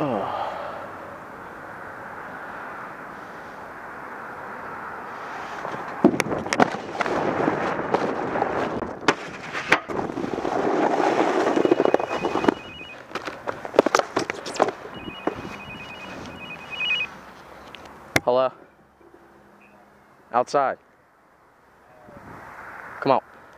Oh. Hello? Outside. Come on.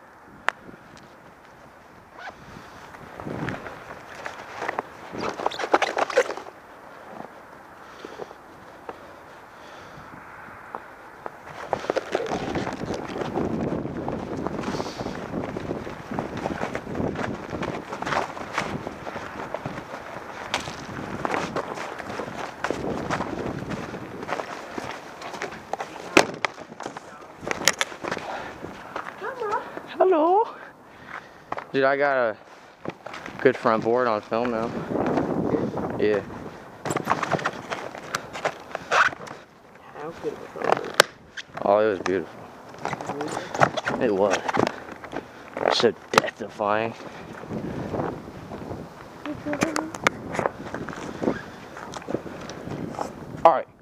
Hello. Dude, I got a good front board on film now. Yeah. How good of a front board? Oh, it was beautiful. It was. So death-defying. Alright.